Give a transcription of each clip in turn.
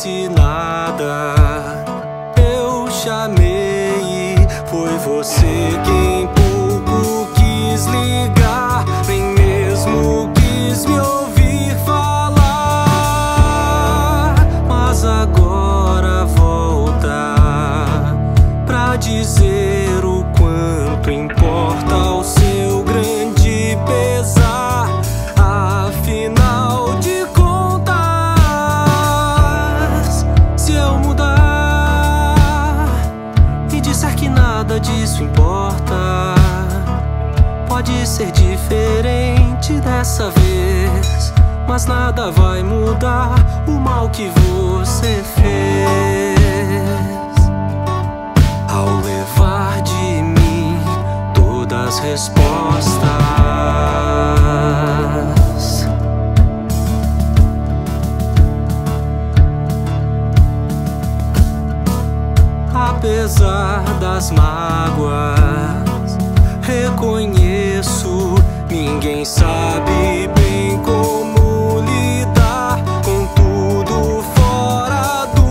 disse nada. Eu chamei, foi você quem pouco quis ligar, nem mesmo quis me ouvir falar. Mas agora volta pra dizer o quanto importa o seu grande pesar. Afinal de contas, se eu mudar e disser que nada disso importa, pode ser diferente dessa vez, mas nada vai mudar o mal que você fez ao levar de mim todas as respostas. Apesar das mágoas, reconheço, ninguém sabe bem como lidar com tudo fora do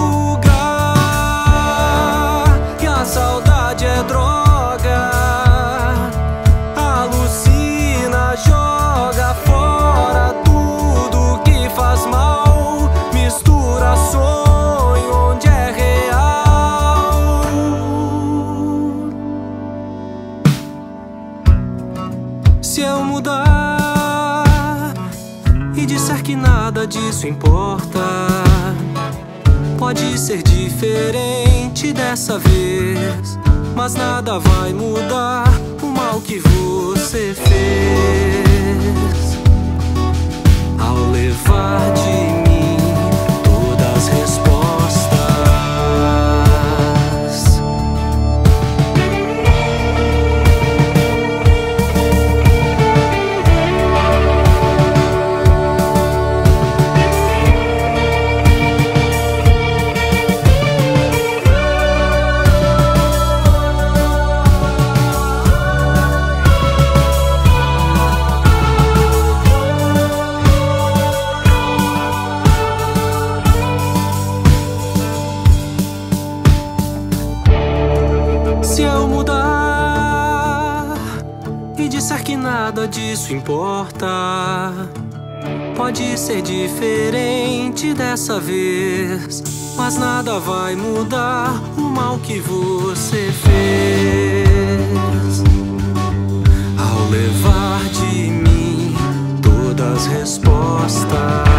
lugar. E a saudade é droga, alucina, joga fora tudo que faz mal, mistura sonho onde é real. Se eu mudar e disser que nada disso importa, pode ser diferente dessa vez, mas nada vai mudar o mal que você fez ao levar de mim todas as respostas. Se eu mudar e disser que nada disso importa, pode ser diferente dessa vez, mas nada vai mudar o mal que você fez ao levar de mim todas as respostas.